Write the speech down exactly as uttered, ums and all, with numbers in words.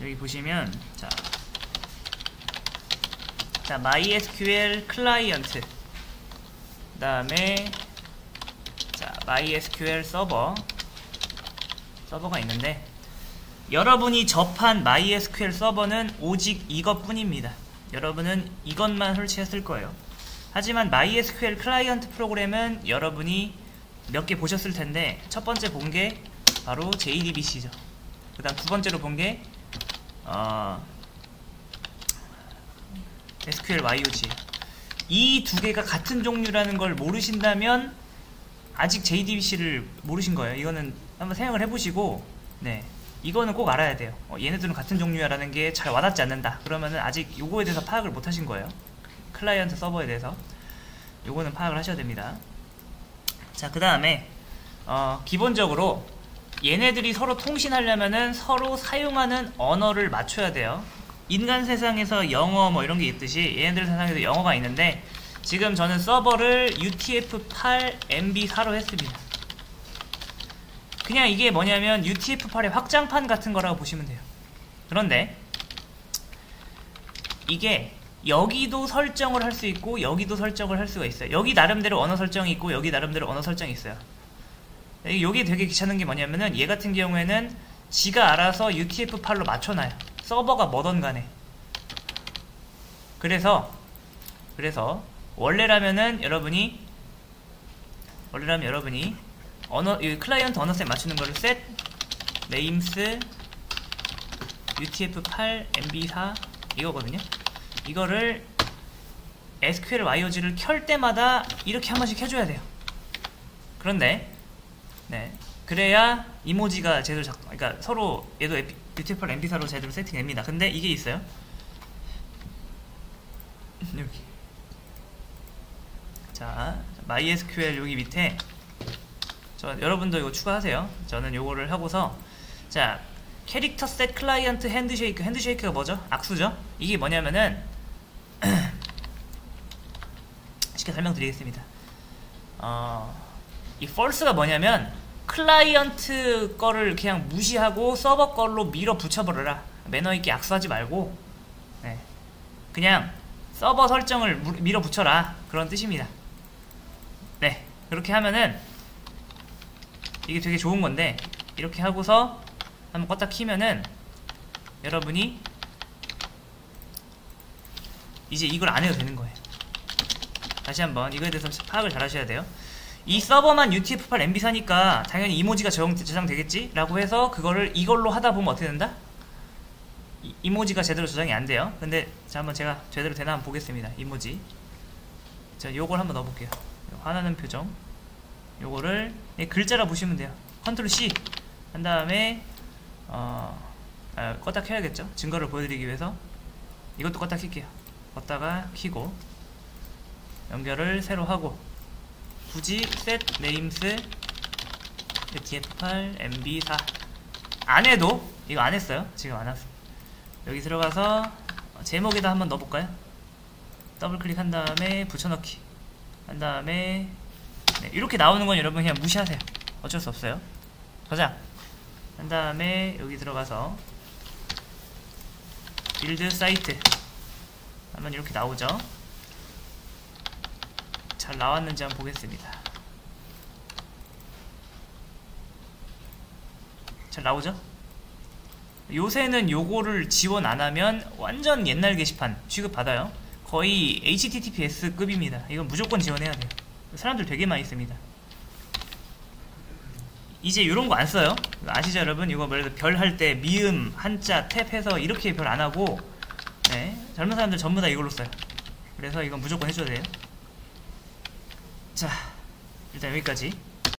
여기 보시면 자, 자 MySQL 클라이언트, 그 다음에 자 MySQL 서버 서버가 있는데, 여러분이 접한 MySQL 서버는 오직 이것뿐입니다. 여러분은 이것만 설치했을 거예요. 하지만 MySQL 클라이언트 프로그램은 여러분이 몇 개 보셨을 텐데, 첫 번째 본 게 바로 제이디비씨죠. 그 다음 두 번째로 본 게 어, 에스큐엘 와이오지. 이 두 개가 같은 종류라는 걸 모르신다면 아직 제이디비씨를 모르신 거예요. 이거는 한번 생각을 해보시고, 네, 이거는 꼭 알아야 돼요. 어, 얘네들은 같은 종류야 라는 게 잘 와닿지 않는다 그러면은 아직 요거에 대해서 파악을 못 하신 거예요. 클라이언트 서버에 대해서 요거는 파악을 하셔야 됩니다. 자, 그 다음에 어, 기본적으로 얘네들이 서로 통신하려면은 서로 사용하는 언어를 맞춰야 돼요. 인간 세상에서 영어 뭐 이런 게 있듯이 얘네들 세상에도 영어가 있는데, 지금 저는 서버를 유티에프 팔 엠비 사로 했습니다. 그냥 이게 뭐냐면 유티에프 팔의 확장판 같은 거라고 보시면 돼요. 그런데 이게 여기도 설정을 할 수 있고 여기도 설정을 할 수가 있어요. 여기 나름대로 언어 설정이 있고 여기 나름대로 언어 설정이 있어요. 여기 되게 귀찮은 게 뭐냐면은 얘 같은 경우에는 지가 알아서 유티에프 팔로 맞춰놔요. 서버가 뭐든 간에. 그래서 그래서 원래라면은 여러분이 원래라면 여러분이 언어, 이 클라이언트 언어셋 맞추는 거를 set names 유티에프 팔 엠비 사 이거거든요. 이거를 에스큐엘 와이오지를 켤 때마다 이렇게 한 번씩 해줘야 돼요. 그런데 네, 그래야 이모지가 제대로 작, 그러니까 서로 얘도 유티에프 팔 엠비 사로 제대로 세팅됩니다. 근데 이게 있어요. 여기 자 MySQL 여기 밑에 저, 여러분도 이거 추가하세요. 저는 요거를 하고서 자 캐릭터 셋 클라이언트 핸드쉐이크. 핸드쉐이크가 뭐죠? 악수죠? 이게 뭐냐면은 쉽게 설명드리겠습니다. 어, 이 false가 뭐냐면 클라이언트 거를 그냥 무시하고 서버 걸로 밀어 붙여버려라. 매너 있게 악수하지 말고 네, 그냥 서버 설정을 무, 밀어 붙여라, 그런 뜻입니다. 네, 그렇게 하면은 이게 되게 좋은 건데, 이렇게 하고서 한번 껐다 키면은 여러분이 이제 이걸 안 해도 되는 거예요. 다시 한번 이거에 대해서 파악을 잘 하셔야 돼요. 이 서버만 유티에프 팔 엠비 사니까 당연히 이모지가 저장되겠지? 라고 해서 그거를 이걸로 하다 보면 어떻게 된다? 이, 이모지가 제대로 저장이 안 돼요. 근데 자 한번 제가 제대로 되나 한번 보겠습니다. 이모지. 자, 요걸 한번 넣어볼게요. 화나는 표정. 요거를 글자라 보시면 돼요. 컨트롤 씨 한 다음에 어, 아, 껐다 켜야겠죠? 증거를 보여드리기 위해서 이것도 껐다 킬게요. 껐다가 키고 연결을 새로 하고, 굳이 set names 유티에프 팔 엠비 사 안 해도, 이거 안 했어요. 지금 안 왔어. 여기 들어가서 제목에다 한번 넣어볼까요? 더블 클릭한 다음에 붙여넣기 한 다음에 네, 이렇게 나오는 건 여러분 그냥 무시하세요. 어쩔 수 없어요. 저장 한 다음에 여기 들어가서 빌드 사이트 하면 이렇게 나오죠. 잘 나왔는지 한번 보겠습니다. 잘 나오죠? 요새는 요거를 지원 안하면 완전 옛날 게시판 취급받아요. 거의 에이치티티피에스 급입니다. 이건 무조건 지원해야 돼요. 사람들 되게 많이 씁니다. 이제 요런 거 안 써요. 아시죠 여러분? 이거 뭐 별 할 때 미음, 한자, 탭 해서 이렇게 별 안 하고, 네, 젊은 사람들 전부 다 이걸로 써요. 그래서 이건 무조건 해줘야 돼요. 자, 일단 여기까지.